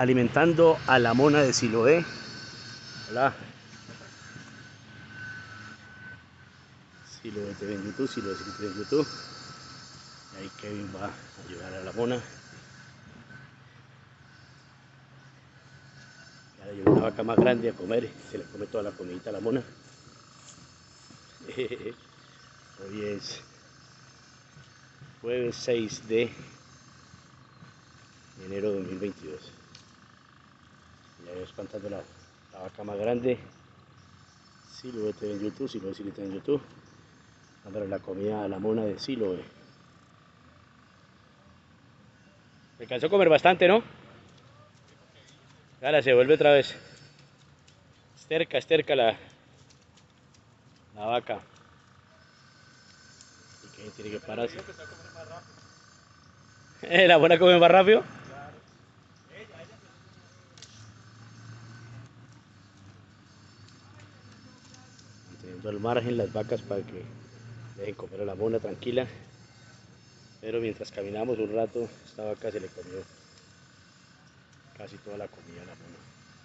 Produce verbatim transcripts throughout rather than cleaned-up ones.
alimentando a la mona de Siloé. Hola. Siloé T V en YouTube, Siloé T V en YouTube. Y ahí Kevin va a ayudar a la mona. Y ahora lleva una vaca más grande a comer, se le come toda la comidita a la mona. Hoy es jueves seis de enero de dos mil veintidós. Ya voy espantando la, la vaca más grande. Siloé T V en YouTube, Siloé T V en YouTube. Dándole la comida a la mona de Siloé. Se alcanzó a comer bastante, ¿no? Ahora se vuelve otra vez. Esterca, esterca la, la vaca. Y que tiene que pararse. ¿Eh, la mona come más rápido? Manteniendo al margen las vacas para que dejen comer a la mona tranquila. Pero mientras caminamos un rato, esta vaca se le comió casi toda la comida a la mona.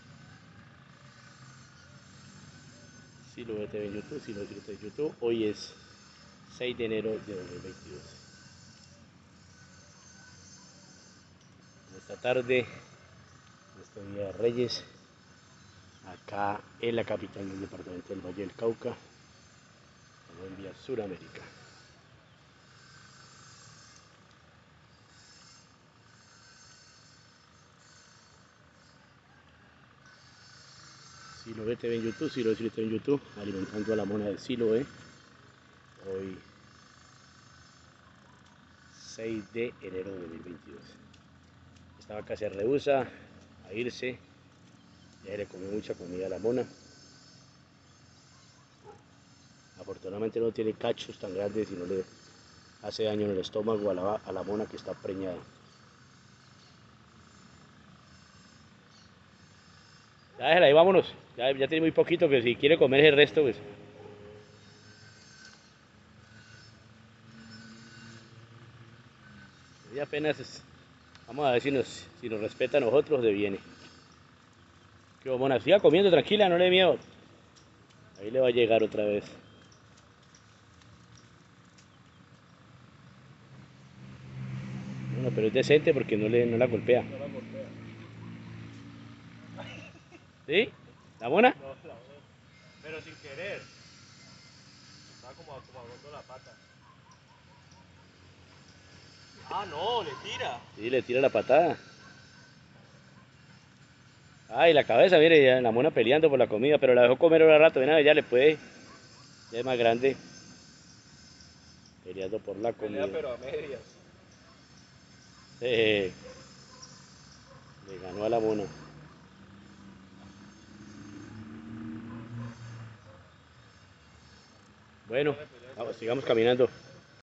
Siloé T V en YouTube, Siloé T V en YouTube. Hoy es seis de enero de dos mil veintidós. Esta tarde, este día de Reyes, acá en la capital del departamento del Valle del Cauca, Colombia, Suramérica. Siloé T V en YouTube, Siloé T V en YouTube, alimentando a la mona de Siloé. Hoy seis de enero de dos mil veintidós. Esta vaca se rehúsa a irse, ya le comió mucha comida a la mona. Afortunadamente no tiene cachos tan grandes y no le hace daño en el estómago a la, a la mona que está preñada. Ya déjala ahí, vámonos. Ya, ya tiene muy poquito, que si quiere comer el resto, pues. Y apenas es, vamos a ver si nos, si nos respeta a nosotros de viene. Que mona, siga comiendo tranquila, no le dé miedo. Ahí le va a llegar otra vez. Bueno, pero es decente porque no, le, no la golpea. No la golpea. ¿Sí? ¿La mona? No, la mona. Pero sin querer. Estaba como acomodando la pata. Ah, no, le tira. Sí, le tira la patada. Ay, la cabeza, mire, ya la mona peleando por la comida, pero la dejó comer un rato, ven a ver, ya le puede. Ya es más grande. Peleando por la comida. Pelea pero a medias. Eh, le ganó a la mona. Bueno, vamos, sigamos caminando.